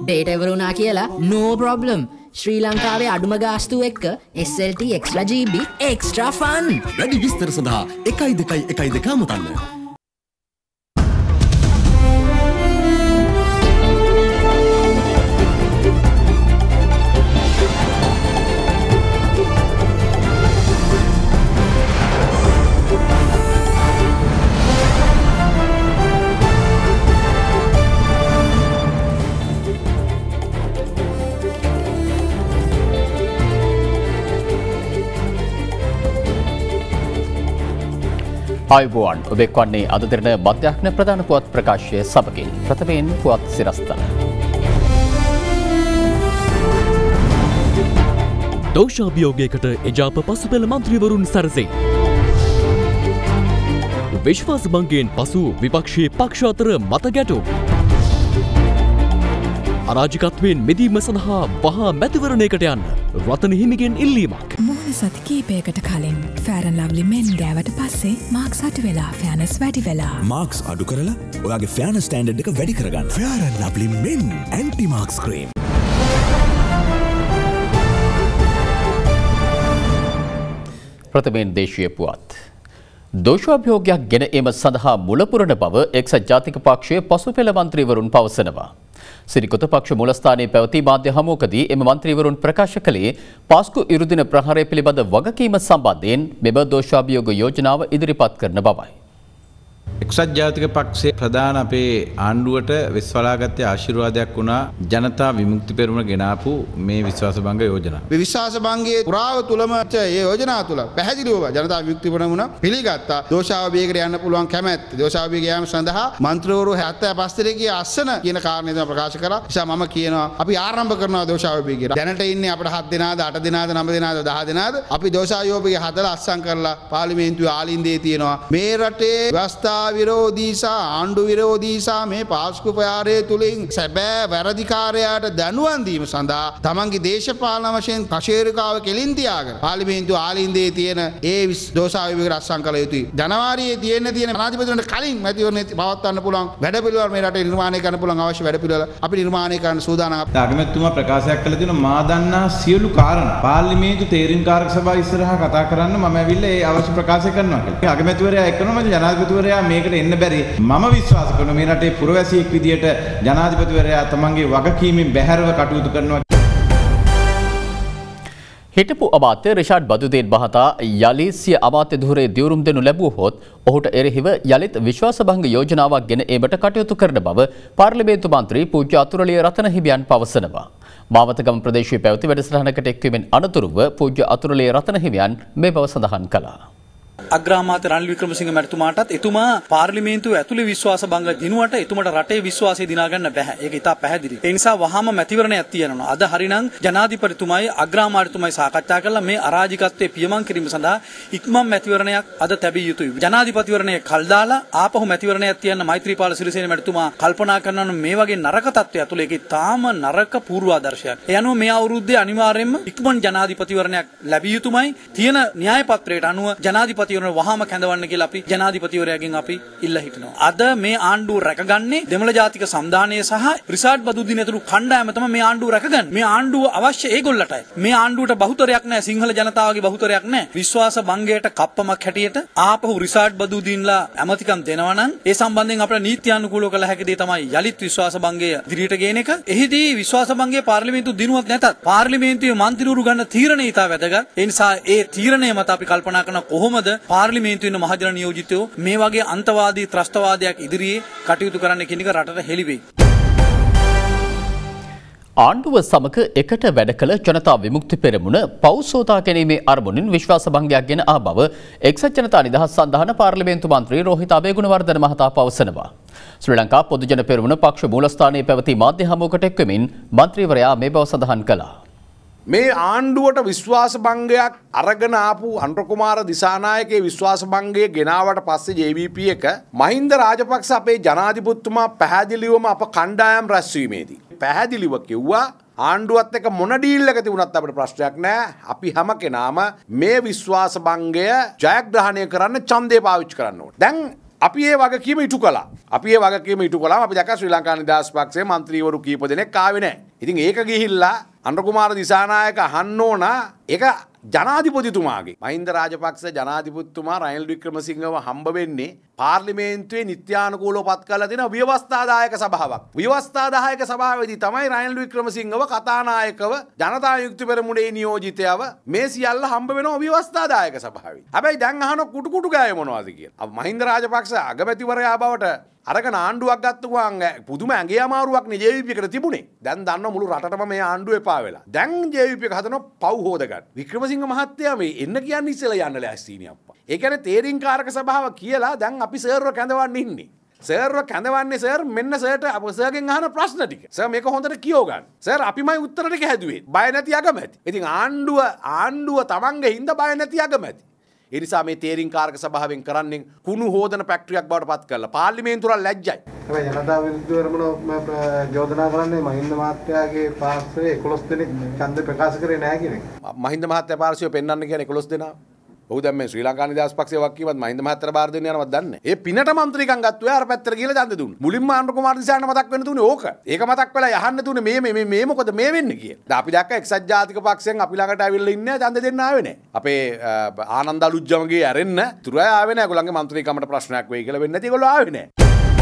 Data ඉවර වුණා කියලා no problem. ශ්‍රී ලංකාවේ අඩුම ගාස්තුව එක්ක SLT extra GB extra fun. වැඩි විස්තර සඳහා 1212 අමතන්න. ආයුබෝවන් ඔබ එක්වන්නේ අද දින මධ්‍යහ්න ප්‍රධාන පුවත් ප්‍රකාශය සමගින් ප්‍රථමයෙන් පුවත් සිරස්තල. දෝෂාභියෝගයකට එජාප පසුපෙළ මන්ත්‍රීවරුන් සැරසෙයි. විශ්වාස භංගයෙන් පසු විපක්ෂයේ පක්ෂ අතර මත ගැටුම්. අරාජිකත්වයෙන් මිදීම සඳහා වහා මැතිවරණයකට යන්න රතන හිමිගෙන් ඉල්ලීමක්. මුහුණ සති කීපයකට කලින් ෆෑර් ඇන්ඩ් ලව්ලි මෙන් ගෑවට පස්සේ මාක්ස් අඩු වෙලා ෆෑනස් වැඩි වෙලා. මාක්ස් අඩු කරලා ඔයාගේ ෆෑනස් ස්ටෑන්ඩඩ් එක වැඩි කරගන්න. Fair and lovely men anti marks cream. ප්‍රථමයෙන් දේශීය පුවත්. දෝෂාභියෝගයක් ගෙන ඒම සඳහා මුලපුරන බව එක්සත් ජාතික පක්ෂයේ පසුපෙළ මන්ත්‍රීවරුන් පවසනවා. සිරිකොත පක්ෂ මූලස්ථානයේ පැවති මාධ්‍ය හමුවකදී එම මන්ත්‍රීවරුන් ප්‍රකාශ කළේ පාස්කු ඉරුදින ප්‍රහාරය පිළිබඳ වගකීම සම්බන්ධයෙන් මෙම දෝෂාභියෝග යෝජනාව ඉදිරිපත් කරන බවයි. එක්සත් ජාතික පක්ෂයේ ප්‍රධාන අපේ ආණ්ඩුවට විශ්වාසගතයේ ආශිර්වාදයක් වුණා ජනතා විමුක්ති පෙරමුණ ගෙනාපු මේ විශ්වාසභංග යෝජනාව. මේ විශ්වාසභංගයේ පුරාව තුලම ඒ යෝජනාව තුල පැහැදිලිව ජනතා විමුක්ති පෙරමුණ පිළිගත්තා. දෝෂාභියෝගයට යන්න පුළුවන් කැමැත්ත. දෝෂාභියෝග යාම සඳහා මන්ත්‍රීවරු 75 දෙනෙක්ගේ අස්සන කියන කාරණේ තමයි ප්‍රකාශ කරා. නිසා මම කියනවා අපි ආරම්භ කරනවා දෝෂාභියෝගය. දැනට ඉන්නේ අපිට 7 දෙනාද 8 දෙනාද 9 දෙනාද 10 දෙනාද අපි දෝෂාභියෝගය හදලා අස්සම් කරලා පාර්ලිමේන්තුවේ ආලින්දේ තියෙනවා. මේ රටේ ව්‍යවස්ථා විරෝධී සහ ආණ්ඩු විරෝධී සහ මේ පාස්කු ප්‍රහාරය තුලින් සැබෑ වැරදිකාරයාට දැනුවන් දීම සඳහා තමන්ගේ දේශපාලන වශයෙන් කෂේරුකාව කෙලින් තියාගෙන පාර්ලිමේන්තුව ආලින්දේ තියෙන ඒ දෝෂාභියෝග රැස්සම් කළ යුතුයි. ජනවාරියේ තියෙන ජනාධිපතිවරණට කලින් මැතිවරණය පවත්වන්න පුළුවන් වැඩපිළිවෙල මේ රටේ නිර්මාණය කරන්න පුළුවන් අවශ්‍ය වැඩපිළිවෙල අපි නිර්මාණය කරන්න සූදානම්. අගමැතිතුමා ප්‍රකාශයක් කළ දෙනවා මා දන්නා සියලු කාරණා පාර්ලිමේන්තු තේරීම්කාරක සභාව ඉස්සරහා කතා කරන්න මම ඇවිල්ලා ඒ අවශ්‍ය ප්‍රකාශය කරනවා කියලා. අගමැතිවරයා එක්කනම ජනාධිපතිවරයා මේකට එන්න බැරි මම විශ්වාස කරනවා මේ රටේ පුරවැසියෙක් විදියට ජනාධිපතිවරයා තමන්ගේ වගකීමෙන් බැහැරව කටයුතු කරනවා. හිටපු අමාත්‍ය රිෂාඩ් බදුදේන් මහතා යලි සිය අමාත්‍ය ධුරයේ දියුරුම් දෙනු ලැබුවහොත් ඔහුට එරෙහිව යලිත් විශ්වාසභංග යෝජනාවක් ගෙන ඒමට කටයුතු කරන බව පාර්ලිමේන්තු මන්ත්‍රී පූජ්‍ය අතුරලිය රතන හිමියන් පවසනවා. මාවතගම ප්‍රදේශයේ පැවති වැඩසටහනකට එක්වීමෙන් අනතුරුව පූජ්‍ය අතුරලිය රතන හිමියන් මේ බව සඳහන් කළා. අග්‍රාමාත්‍ය රනිල් වික්‍රමසිංහ මැතිතුමාටත් එතුමා පාර්ලිමේන්තුව ඇතුළේ විශ්වාස භංග දිනුවට එතුමාට රටේ විශ්වාසය දිනා ගන්න බෑ. ඒක ඉතා පැහැදිලි. ඒ නිසා වහාම මැතිවරණයක් තියෙනවා. අද හරිනම් ජනාධිපතිතුමයි අග්‍රාමාත්‍යතුමයි සාකච්ඡා කළා මේ අරාජිකත්වයේ පියමන් කිරීම සඳහා ඉක්මන් මැතිවරණයක් අද තැබිය යුතුයි. ජනාධිපතිවරණය කල් දාලා ආපහු මැතිවරණයක් තියන්න මෛත්‍රීපාල සිරිසේන මැතිතුමා කල්පනා කරනවා මේ වගේ නරක තත්ත්වයක් ඇතුළේ ඒක තාම නරක පූර්වාදර්ශයක්. ඒ අනුව මේ අවුරුද්දේ අනිවාර්යයෙන්ම ඉක්මන් ජනාධිපතිවරණයක් ලැබිය යුතුමයි. තියෙන න්‍යාය පත්‍රයට අනුව ජනාධිපති වහාම කැඳවන්න කියලා අපි ජනාධිපතිවරයාගෙන් අපි ඉල්ලා හිටිනවා. අද මේ ආණ්ඩුව රැකගන්නේ දෙමළ ජාතික සම්දානය සහ රිෂාඩ් බදුදින ඇතුළු කණ්ඩායම තමයි මේ ආණ්ඩුව රැකගන්නේ. මේ ආණ්ඩුව අවශ්‍ය ඒගොල්ලටයි. මේ ආණ්ඩුවට බහුතරයක් නැහැ. සිංහල ජනතාවගේ බහුතරයක් නැහැ. විශ්වාස භංගයට කප්පමක් හැටියට ආපහු රිෂාඩ් බදුදින්ලා ඇමතිකම් දෙනවා නම් ඒ සම්බන්ධයෙන් අපේ නීත්‍යානුකූලව කළ හැකි දේ තමයි යලිත් විශ්වාස භංගය ඉදිරියට ගේන එක. එහිදී විශ්වාස භංගයේ පාර්ලිමේන්තුව දිනුවත් නැතත් පාර්ලිමේන්තුවේ මන්ත්‍රීවරු ගන්න තීරණය ඉතා වැදගත්. ඒ නිසා ඒ තීරණය මත අපි කල්පනා කරන කොහොමද පාර්ලිමේන්තුවේ මහජන නියෝජිතයෝ මේ වගේ අන්තවාදී ත්‍රස්තවාදයක් ඉදිරියේ කටයුතු කරන්න කියන එක රටට හෙළිවෙයි. ආණ්ඩුව සමග එකට වැඩ කළ ජනතා විමුක්ති පෙරමුණ පව් සෝතා ගැනීමේ අරමුණින් විශ්වාස භංගයක් ගෙන ආ බව එක්සත් ජනතා නිදහස් සන්ධාන පාර්ලිමේන්තු මන්ත්‍රී රෝහිත අබේගුණවර්ධන මහතා පවසනවා. ශ්‍රී ලංකා පොදු ජන පෙරමුණ පක්ෂ මූලස්ථානයේ පැවති මාධ්‍ය හමුවකට එක්වමින් මන්ත්‍රීවරයා මේ බව සඳහන් කළා. මේ ආණ්ඩුවට විශ්වාස භංගයක් අරගෙන ආපු අනුරකුමාර දිසානායකගේ විශ්වාස භංගය ගෙනාවට පස්සේ JVP එක මහින්ද රාජපක්ෂ අපේ ජනාධිපතිතුමා පැහැදිලිවම අප කණ්ඩායම් රැස්වීමේදී පැහැදිලිව කිව්වා ආණ්ඩුවත් එක්ක මොන ඩීල් එක තිබුණත් අපිට ප්‍රශ්නයක් නැහැ. අපි හැම කෙනාම මේ විශ්වාස භංගය ජයග්‍රහණය කරන්න ඡන්දය පාවිච්චි කරන්න ඕනේ. දැන් අපි ඒ වගකීම ඉටු කළා. අපි ඒ වගකීම ඉටු කළාම අපි දැක්කා ශ්‍රී ලංකා නිදහස් පක්ෂයේ മന്ത്രിවරු කීප දෙනෙක් ආවේ නැහැ. ඉතින් ඒක ගිහිල්ලා අනුර කුමාර දිසානායක අහන්න ඕන ඒක ජනාධිපතිතුමාගේ මහින්ද රාජපක්ෂ ජනාධිපතිතුමා රනිල් වික්‍රමසිංහව හම්බ වෙන්නේ පාර්ලිමේන්තුවේ නිත්‍යානුකූලව පත් කරලා තියෙන ව්‍යවස්ථාදායක සභාවක්. ව්‍යවස්ථාදායක සභාවේදී තමයි රනිල් වික්‍රමසිංහව කතානායකව ජනතා යුක්ති පෙරමුණේ නියෝජිතයව මේ සියල්ල හම්බ වෙනවා ව්‍යවස්ථාදායක සභාවේ. හැබැයි දැන් අහන කුටු කුටු ගායේ මොනවද කියලා. මහින්ද රාජපක්ෂ අගමැතිවරයා බවට අරගෙන ආණ්ඩුවක් ගත්ත ගමන් පුදුම ඇඟේ අමාරුවක් නේ JVP එකට තිබුණේ. දැන් දන්න මුළු රටටම මේ ආණ්ඩුව එපා වෙලා. දැන් JVP එක හදනවා පව් හොද ගන්න. වික්‍රමසිංහ මහත්තයා මේ එන්න කියන්නේ ඉස්සෙල්ලා යන්න ලෑස්තිනේ අප්පා. ඒ කියන්නේ තේරින්කාරක සභාව කියලා දැන් අපි සර්ව කැඳවන්න ඉන්නේ. සර්ව කැඳවන්නේ සර් මෙන්න සර්ට සර්ගෙන් අහන ප්‍රශ්න ටික. සර් මේක හොඳට කියෝ ගන්න. සර් අපිමයි උත්තර ටික හැදුවේ. බය නැති අගමැති. ඉතින් ආණ්ඩුව තමන්ගේ හින්දා බය නැති අගමැති. ඒ නිසා මේ තේරින්කාරක සභාවෙන් කරන්නේ කුණු හෝදන ෆැක්ටරියක් බවට පත් කරලා පාර්ලිමේන්තුවල ලැජ්ජයි. හැබැයි ජනතා විරුද්ධ වරමන යෝජනා කරන්නේ මහින්ද මහත්තයාගේ පාර්ශවයේ 11 දෙනෙක් ඡන්ද ප්‍රකාශ කරේ නැහැ කියන එක. මහින්ද මහත්තයා පාර්ශවය පෙන්වන්න කියන්නේ 11 දෙනා. ඔහු දැන් මේ ශ්‍රී ලංකා නිදහස් පක්ෂයේ වක්කීවත් මහින්ද මහත්තයාට බාර දෙන්න යනවත් දන්නේ. ඒ පිනට മന്ത്രിකම් ගත්තා අර පැත්තට ගිහලා ඡන්ද දුන්නා. මුලින්ම අනුර කුමාර දිසායන මතක් වෙන්න තුනේ ඕක. ඒක මතක් වෙලා යහන්න තුනේ මේ මොකද මේ වෙන්නේ කියලා. දැන් අපි දැක්ක එක්සත් ජාතික පක්ෂයෙන් අපි ළඟට ඇවිල්ලා ඉන්නේ ඡන්ද දෙන්න ආවේ නැහැ. අපේ ආනන්ද අලුත්ජමගේ ඇරෙන්න තුරය ආවේ නැහැ. ඒගොල්ලන්ගේ മന്ത്രിකමට ප්‍රශ්නයක් වෙයි කියලා වෙන්නේ නැති ඒගොල්ලෝ ආවේ නැහැ.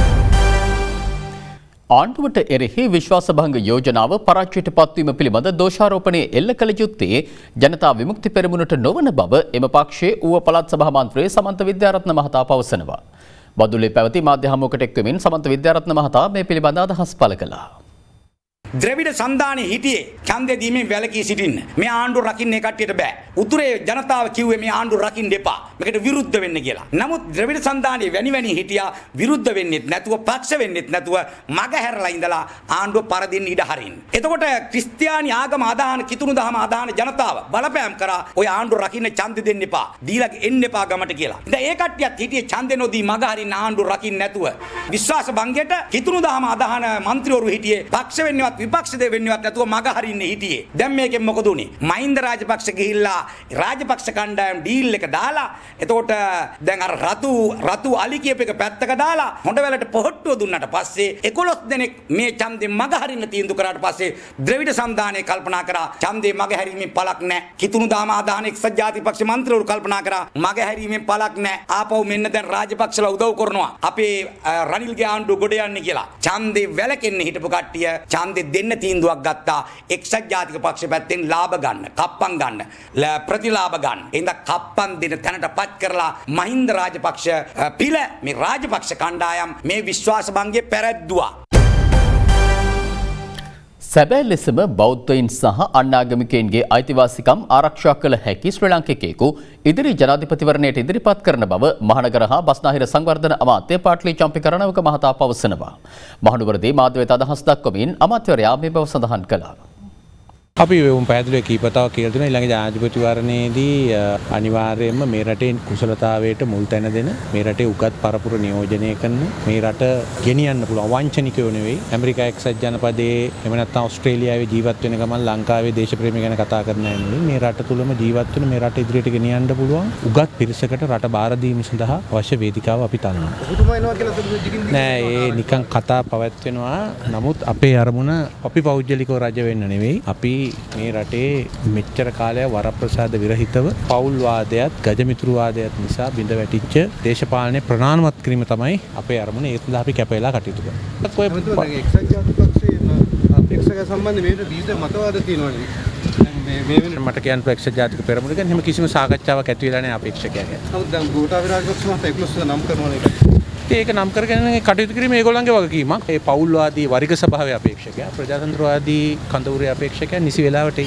ආණ්ඩුවට එරෙහි විශ්වාසභංග යෝජනාව පරාජයට පත්වීම පිළිබඳ දෝෂාරෝපණය එල්ල කළ යුත්තේ ජනතා විමුක්ති පෙරමුණට නොවන බව එම පක්ෂයේ ඌව පළාත් සභා මන්ත්‍රී සමන්ත විද්‍යාරත්න මහතා පවසනවා. බදුල්ලේ පැවති මාධ්‍ය හමුවකට එක්වෙමින් සමන්ත විද්‍යාරත්න මහතා මේ පිළිබඳ අදහස් පළ කළා. ද්‍රවිඩ සන්ධානයේ හිටියේ ඡන්දය දීමෙන් වැළකී සිටින්න. මේ ආණ්ඩුව රකින්න ඒ කට්ටියට බෑ. උතුරේ ජනතාව කිව්වේ මේ ආණ්ඩුව රකින්න එපා. මේකට විරුද්ධ වෙන්න කියලා. නමුත් ද්‍රවිඩ සන්ධානයේ වැනි හිටියා විරුද්ධ වෙන්නෙත් නැතුව පක්ෂ වෙන්නෙත් නැතුව මග හැරලා ඉඳලා ආණ්ඩුව පරදින්න ඉඩ හරින්න. එතකොට ක්‍රිස්තියානි ආගම අදහන කිතුණු දහම අදහන ජනතාව බලපෑම් කරා ඔය ආණ්ඩුව රකින්න ඡන්ද දෙන්න එපා. දීලා එන්න එපා ගමට කියලා. ඉතින් ඒ කට්ටියත් හිටියේ ඡන්දේ නොදී මග හරින්න ආණ්ඩුව රකින්න නැතුව. විශ්වාස භංගයට කිතුණු දහම අදහන മന്ത്രിවරු හිටියේ පක්ෂ වෙන්නවත් විපක්ෂ දෙවෙන්නවත් නැතුව මග හරින්නේ හිටියේ. දැන් මේකෙන් මොකද උනේ? මහින්ද රාජපක්ෂ ගිහිල්ලා රාජපක්ෂ කණ්ඩායම් ඩීල් එක දාලා එතකොට දැන් අර රතු අලි කියප එක පැත්තක දාලා හොඬවැලට පොහට්ටුව දුන්නට පස්සේ 11 දෙනෙක් මේ ඡන්දේ මග හරින්න තීන්දුව කරාට පස්සේ ද්‍රවිඩ සන්ධානයේ කල්පනා කරා ඡන්දේ මග හැරීමෙන් පළක් නැහැ. කිතුණු දාම ආදාන එක්සත් ජාතික පක්ෂ මන්ත්‍රීවරු කල්පනා කරා මග හැරීමෙන් පළක් නැහැ. ආපහු මෙන්න දැන් රාජපක්ෂලා උදව් කරනවා. අපේ රනිල්ගේ ආණ්ඩුව ගොඩ යන්නේ කියලා. ඡන්දේ වැළකෙන්න හිටපු කට්ටිය ඡන්දේ දෙන්න තීන්දුවක් ගත්තා. එක්සත් ජාතික පක්ෂ පැත්තෙන් ලාභ ගන්න, කප්පම් ගන්න, ප්‍රතිලාභ ගන්න. එඳ කප්පම් දෙන තැනට පත් කරලා මහින්ද රාජපක්ෂ පිළ මේ රාජපක්ෂ කණ්ඩායම් මේ විශ්වාස භංගය පැරැද්දුවා. සැබෑ ලෙසම බෞද්ධයින් සහ අන්නාගමිකයින්ගේ අයිතිවාසිකම් ආරක්ෂා කළ හැකි ශ්‍රී ලාංකිකයෙකු ඉදිරි ජනාධිපතිවරණයට ඉදිරිපත් කරන බව මහනගර හා බස්නාහිර සංවර්ධන අමාත්‍ය පාටලි චම්පි කරණවක මහතා පවසනවා. මහනුවරදී මාධ්‍ය වෙත අදහස් දක්වමින් අමාත්‍යවරයා මේ බව සඳහන් කළා. අපි පැහැදිලිව කීපතාවක් කියලා දෙනවා ඊළඟ ජනාධිපතිවරණයේදී අනිවාර්යයෙන්ම මේ රටේ කුසලතාවයට මුල් තැන දෙන මේ රටේ උගත් පරපුර නියෝජනය කරන මේ රට ගෙනියන්න පුළුවන් වංචනිකයෝ නෙවෙයි ඇමරිකා එක්සත් ජනපදයේ එහෙම නැත්නම් ඕස්ට්‍රේලියාවේ ජීවත් වෙන ගමන් ලංකාවේ දේශප්‍රේමය ගැන කතා කරන අය නෙවෙයි මේ රට තුලම ජීවත් වෙන මේ රට ඉදිරියට ගෙනියන්න පුළුවන් උගත් පිරිසකට රට බාර දීම සඳහා අවශ්‍ය වේදිකාව අපි තනනවා. ඔබතුමා එනවා කියලා නෑ ඒ නිකන් කතා පවත්වනවා. නමුත් අපේ අරමුණ අපි පෞද්ගලිකව රජ වෙන්න නෙවෙයි. අපි මේ රටේ මෙච්චර කාලයක් වරප්‍රසාද විරහිතව පෞල් වාදයත් ගජමිතුරු වාදයත් නිසා බිඳ වැටිච්ච දේශපාලනය ප්‍රණාමවත් කිරීම තමයි අපේ අරමුණ. ඒ සඳහා අපි කැපෙලා කටයුතු කරනවා. එක්සත් ජාතික පක්ෂයේ අපේක්ෂක සම්බන්ධ මේ විවිධ මතවාද තියෙනවා. මට කියන්න එක්සත් ජාතික පෙරමුණ ගැන එහෙම කිසිම සාකච්ඡාවක් ඇති වෙලා නැහැ අපේක්ෂකයන්ගේ. නමුත් දැන් ගෝඨාභය රාජපක්ෂ මහතා 11 නම් කරනවා නේද? ඒක නම් කරගෙන කටයුතු කිරීම ඒගොල්ලන්ගේ වගකීමක්. ඒ පෞල්වාදී වරිග සභාවේ අපේක්ෂකයා ප්‍රජාතන්ත්‍රවාදී කඳවුරේ අපේක්ෂකයා නිසි වෙලාවට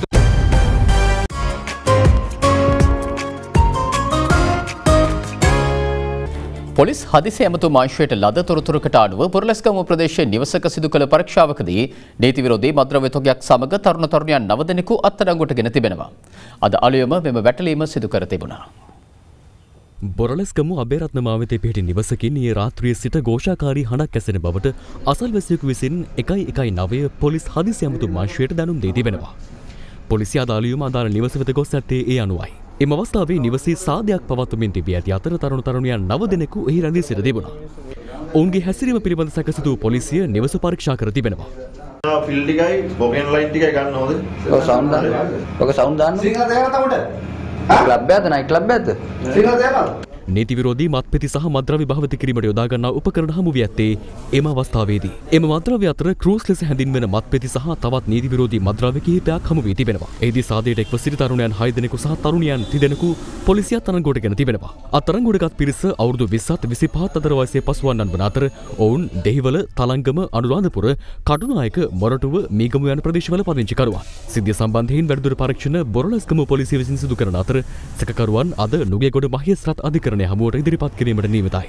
පොලිස් හදිසි ඇමතුම් අංශයට ලද තොරතුරකට අනුව පුරලස්ගමුව ප්‍රදේශයේ නිවසක සිදු කළ පරීක්ෂාවකදී නීති විරෝධී මද්‍රව්‍ය තොගයක් සමග තරුණ තරුණියන් 9 දෙනෙකු අත්අඩංගුවට ගෙන තිබෙනවා. අද අලුයම මෙම වැටලීම සිදු කර තිබුණා. බොරලස්ගමුව අබේරත්න මාවතේ පිහිටි නිවසකින් ඊයේ රාත්‍රියේ සිට ഘോഷාකාරී හඬක් ඇසෙන බවට අසල්වැසියෙකු විසින් 119 පොලිස් හදිසි ඇමතුම් අංශයට දැනුම් දී තිබෙනවා. පොලිසිය අද අලුයම අදාළ නිවස වෙත ගොස් ඇත්තේ ඒ අනුවයි. එම අවස්ථාවේ නිවසේ සාදයක් පවත්වමින් තිබී ඇති අතර තරුණ තරුණියන් 9 දෙනෙකු එහි රැඳී සිට තිබුණා. ඔවුන්ගේ හැසිරීම පිළිබඳ සැකසිතු පොලිසිය නිවස පරීක්ෂා කර තිබෙනවා. ෆිල් ටිකයි බොගෙන් ලයිට් ටිකයි ගන්න ඕනද? ඔය සවුන්ඩ් දාන්න. ඔක සවුන්ඩ් දාන්න. සිංහල තේරෙනවද උඩ? ක්ලබ් එකද නයිට් ක්ලබ් එකද? සිංහල තේරෙනවද? නීති විරෝධී මත්පෙති සහ මත්ද්‍රව්‍ය භාවිත කිරීමට යොදා ගන්නා උපකරණ හමු වී ඇත්තේ එම අවස්ථාවේදී. එම මත්ද්‍රව්‍ය අතර ක්‍රූස් ලෙස හැඳින්වෙන මත්පෙති සහ තවත් නීති විරෝධී මත්ද්‍රව්‍ය කිහිපයක් හමු වී තිබෙනවා. එහිදී සාදයට එක්ව සිටි තරුණයන් 6 දෙනෙකු සහ තරුණියන් 3 දෙනෙකු පොලිසිය අත්අඩංගුවට ගෙන තිබෙනවා. අත්අඩංගුවටගත් පිරිස අවුරුදු 20ත් 25ත් අතර වයසේ පසුවන්නන් වන අතර ඔවුන් දෙහිවල, තලංගම, අනුරාධපුර, කටුනායක, මොරටුව, මීගමු යන ප්‍රදේශවල පදිංචිකරුවන්. සිද්ධිය සම්බන්ධයෙන් වැඩිදුර පරීක්ෂණ බොරලස්ගම පොලිසිය විසින් සිදු කරන අතර සැකකරුවන් අද නුගේගොඩ මහේස්ත්‍රාත් අධිකරණය හමුවට ඉදිරිපත් කිරීමට නියමිතයි.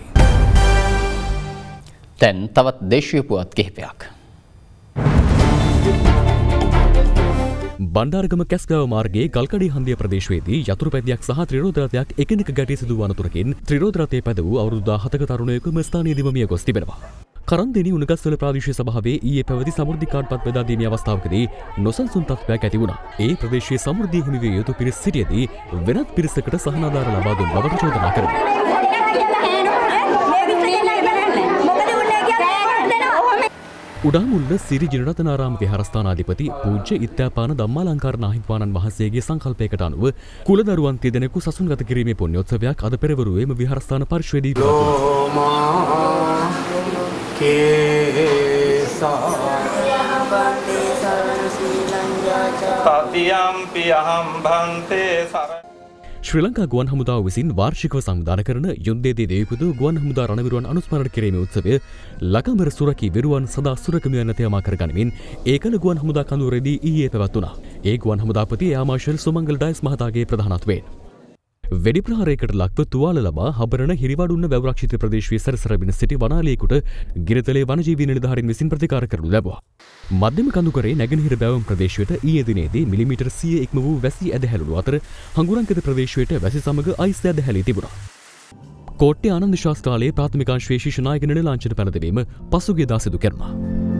දැන් තවත් දේශීය පුවත් කිහිපයක්. බණ්ඩාරගම කැස්ගාව මාර්ගයේ ගල්කඩි හන්දිය ප්‍රදේශයේදී යතුරු පැදියක් සහ ත්‍රිරෝද රථයක් එකිනෙක ගැටී සිදු වන අතරකින් ත්‍රිරෝද රථයේ පැද වූ අවුරුදු 17ක තරුණයෙකු මෙම ස්ථානයේදීම මිය ගොස් තිබෙනවා. කරන්දෙනි උණගස්වල ප්‍රාදේශීය සභාවේ ඊයේ පැවති සමෘද්ධි කාඩ්පත් බෙදා දීමේ අවස්ථාවකදී නොසන්සුන් තත්ත්වයක් ඇති වුණා. ඒ ප්‍රදේශයේ සමෘද්ධිය හිමි විය යුතු පිරිස් සිටියේදී වෙනත් පිරිසකට සහනාධාර ලබා දුන් බවට චෝදනා කරමි. උඩාමුල්ල සිරි ජිනරතනාරාම විහාරස්ථානාධිපති පූජ්‍ය ඉත්‍යාපාන ධම්මාලංකාර නාහිමිපාණන් වහන්සේගේ සංකල්පයකට අනුව කුලදරුවන් 3 දෙනෙකු සසුන්ගත කිරීමේ පුණ්‍යෝත්සවයක් අද පෙරවරුවේම විහාරස්ථාන පරිශ්‍රයේදී ශ්‍රී ලංකා ගුවන් හමුදාව විසින් වාර්ෂිකව සංවිධානය කරන යුද්ධයේදී දෙවිපුදු ගුවන් හමුදා රණවිරුවන් අනුස්මරණය කිරීමේ උත්සවය ලකඹර සුරකී විරුවන් සදා සුරකමිය යන තේමා කරගනිමින් ඒකල ගුවන් හමුදා කඳවුරේදී ඊයේ පැවැත්වුණා. ඒ ගුවන් හමුදාපති එයා මාර්ෂල් සුමංගල ඩයස් මහතාගේ ප්‍රධානත්වයෙන් වෙඩි ප්‍රහාරයකට ලක්ව තුවාල ලබා හබරණ හිරිවඩුන්න වැව්රක්ෂිත ප්‍රදේශයේ සැරසරමින් සිටි වනාලියෙකුට ගිරිතලේ වනජීවී නිලධාරීන් විසින් ප්‍රතිකාර කරනු ලැබුවා. මධ්‍යම කඳුකරේ නැගෙනහිර බැවුම් ප්‍රදේශයට ඊයේ දිනේදී මිලිමීටර් 100 ඉක්ම වූ වැසි ඇදහැළුණු අතර හංගුරංගද ප්‍රදේශයට වැසි සමග අයිස් ඇදහැලී තිබුණා. කෝට්ටේ ආනන්ද ශාස්ත්‍රාලයේ ප්‍රාථමික අංශයේ ශිෂ්‍ය නායක නිලලාංඡන පැනදවීම පසුගියදා සිදු කෙරුණා.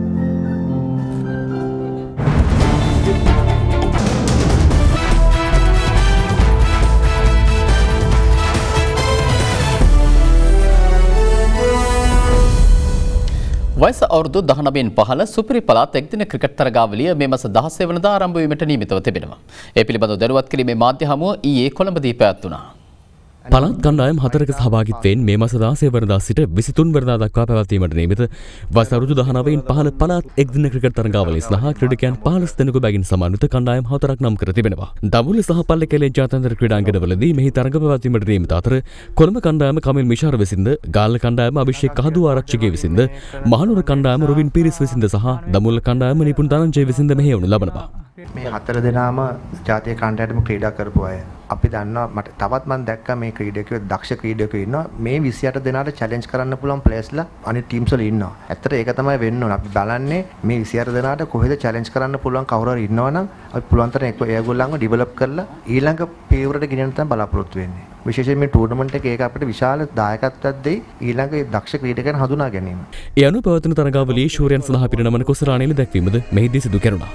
වයස අවුරුදු 19න් පහළ සුපිරි පළාත් එක්දින ක්‍රිකට් තරගාවලිය මේ මාස 16 වෙනිදා ආරම්භ වීමට නියමිතව තිබෙනවා. ඒ පිළිබඳව දැනුවත් කිරීමේ මාධ්‍ය හමුව ඊයේ කොළඹදී පැවැත්වුණා. පළාත් කණ්ඩායම් 4ක සහභාගීත්වයෙන් මේ මාස 16 වෙනිදා සිට 23 වෙනිදා දක්වා පැවැත්වීමට නියමිත වයස අවුරුදු 19න් පහළ පළාත් එක්දින ක්‍රිකට් තරගාවලිය සඳහා ක්‍රීඩකයන් 15 දෙනෙකු බැගින් සමන්විත කණ්ඩායම් 4ක් නම් කර තිබෙනවා. දඹුල්ල සහ පල්ලකැලේ ජාත්‍යන්තර ක්‍රීඩාංගණවලදී මෙහි තරග පැවැත්වීමට නියමිත අතර කොළඹ කණ්ඩායම කමිල් මිෂාර විසින්ද, ගාල්ල කණ්ඩායම අභිෂේක් කහදු ආරච්චිගේ විසින්ද, මහනුවර කණ්ඩායම රුවින් පීරිස් විසින්ද සහ දඹුල්ල කණ්ඩායම නිපුන් ධනංජය විසින්ද මෙහෙයවනු ලබනවා. මේ 4 දෙනාම ජාතික කණ්ඩායමටම ක්‍රීඩා කරපු අය. අපි දන්නවා මට තවත් මම දැක්කා මේ ක්‍රීඩකයෝ දක්ෂ ක්‍රීඩකයෝ ඉන්නවා. මේ 28 දෙනාට චැලෙන්ජ් කරන්න පුළුවන් ප්ලේයර්ස්ලා අනිත් ටීම්ස් වල ඉන්නවා. ඇත්තට ඒක තමයි වෙන්න ඕන. අපි බලන්නේ මේ 28 දෙනාට කොහෙද චැලෙන්ජ් කරන්න පුළුවන් කවුරු හරි ඉන්නවනම් අපි පුළුවන් තරම් ඒගොල්ලන්ව ඩෙවලොප් කරලා ඊළඟ පියවරට ගෙනියන්න තමයි බලාපොරොත්තු වෙන්නේ. විශේෂයෙන් මේ ටූර්නමන්ට් එකේ ඒක අපිට විශාල දායකත්වයක් දෙයි ඊළඟ දක්ෂ ක්‍රීඩකයන් හඳුනා ගැනීම. ඒ අනුව පවත්වන තරගාවලියේ ශූරයන් සඳහා පිරිනමන කොසරාණේල දැක්වීමද මෙහිදී සිදු කෙරුණා.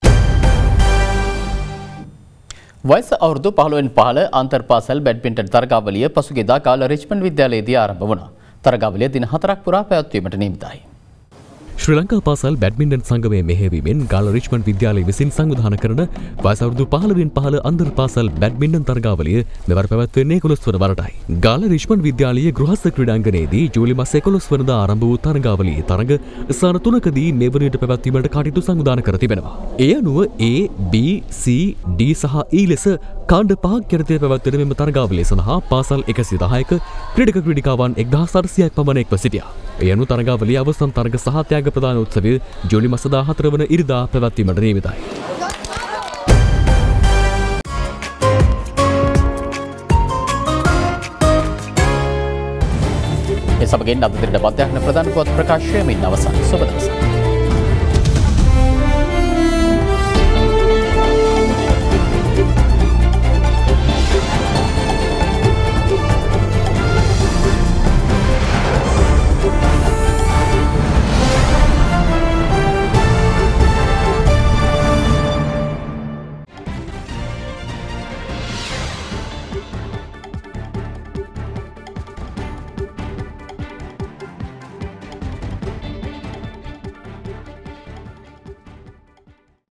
වයස අවුරුදු 15න් පහළ අන්තර්පාසල් බැඩ්මින්ටන් තරගාවලිය පසුගියදා ගාල්ල රිච්මන්ඩ් විද්‍යාලයේදී ආරම්භ වුණා. තරගාවලිය දින 4ක් පුරා පැවැත්වීමට නියමිතයි. ශ්‍රී ලංකා පාසල් බැඩ්මින්ටන් සංගමයේ මෙහෙයවීමෙන් ගාල්ල රිච්මන්ඩ් විද්‍යාලය විසින් සංවිධානය කරන වයස අවුරුදු 15න් පහළ අන්තර්පාසල් බැඩ්මින්ටන් තරගාවලිය මෙවර පැවැත්වෙන්නේ 11 වන වරටයි. ගාල්ල රිච්මන්ඩ් විද්‍යාලයේ ගෘහස්ත ක්‍රීඩාංගණයේදී ජූලි මාස 11 වෙනිදා ආරම්භ වූ තරගාවලියේ තරග ස්ථාන 3කදී මේ වන විට පැවැත්වීමට කටයුතු සංවිධානය කර තිබෙනවා. ඒ අනුව A, B, C, D සහ E ලෙස කාණ්ඩ 5ක් යටතේ පැවැත්වෙන මෙම තරගාවලිය සඳහා පාසල් 110ක ක්‍රීඩක ක්‍රීඩිකාවන් 1800ක් පමණ එක්ව සිටියා. ඒ අනුව තරගාවලිය අවසන් තරග සහ ත්‍යාග ප්‍රදාන උත්සවය ජූලි මාස 14 වන ඉරිදා පැවැත්වීමට නියමිතයි. ඒ සමගින් අද දිනට මධ්‍යහ්න ප්‍රධාන පුවත් ප්‍රකාශය මින් අවසන්. සුබ දවසක්.